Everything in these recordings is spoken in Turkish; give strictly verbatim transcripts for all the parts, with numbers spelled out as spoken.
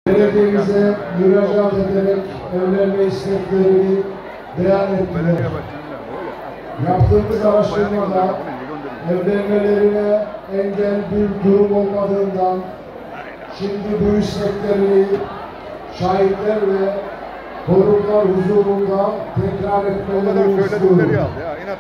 Belediyemize müracaat ederek evlenme isteklerini beyan ettiler. Yaptığımız araştırmada evlenmelerine engel bir durum olmadığından şimdi bu isteklerini şahitler ve konuklar huzurunda tekrar etmelerini istiyorum.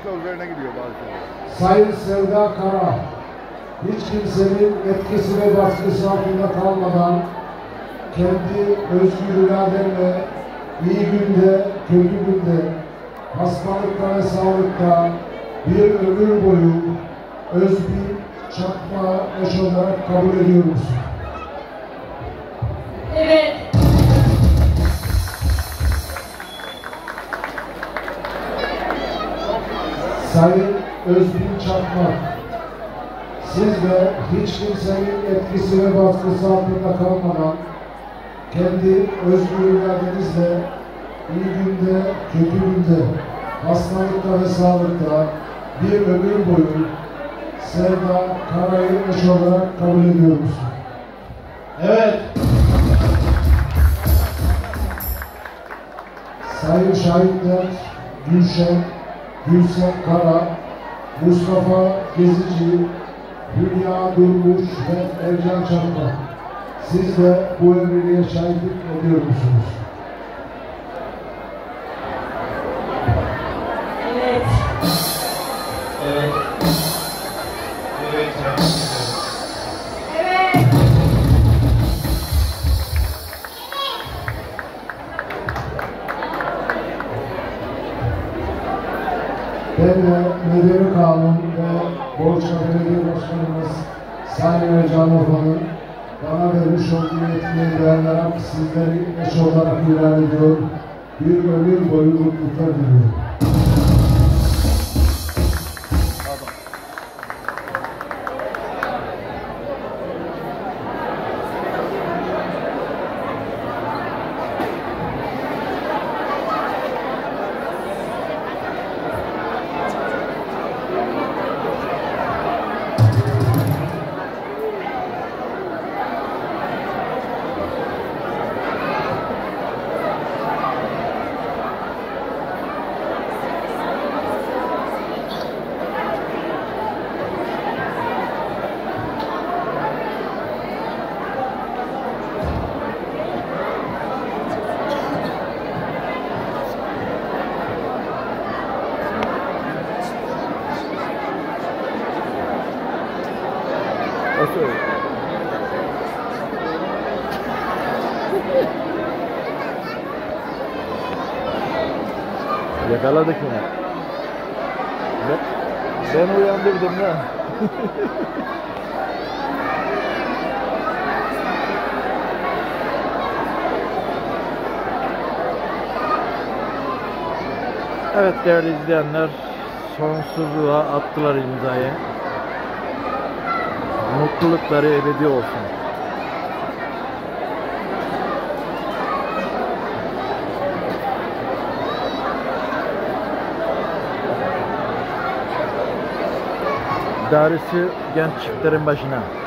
Sayın Sevda Kara, hiç kimsenin etkisi ve baskısı altında kalmadan kendi özgür iradenle iyi günde, kötü günde, hastalıkta ve sağlıkta bir ömür boyu Özbil Çakma eş olarak kabul ediyor musun? Evet. Sayın Özbil Çakma, siz de hiç kimsenin etkisi ve baskısı altında kalmadan kendi özgür iradenizle iyi günde, kötü günde, hastalıkta ve sağlıkta bir ömür boyu Sevda Kara'yı eş olarak kabul ediyor musun? Evet. Sayın şahitler Gülşen, Gülsen Kara, Mustafa Gezici, Hülya Durmuş ve Ercan Çakma. Siz de bu evliliğe şahitlik ediyor musunuz? Evet. Evet. Evet. Evet. Ben de Medeni Kanun ve Borçlu Belediye Başkanımız Sayın Ercan Orhan'ın bana vermiş olduğu yetkiye dayanarak sizleri eş olarak ilan ediyor. Bir ömür boyu mutluluklar diliyorum. Nasıl? Yakaladık yine. Ben, ben uyandırdım ya. Evet değerli izleyenler, sonsuzluğa attılar imzayı. Mutlulukları ebedi olsun. Darısı genç çiftlerin başına.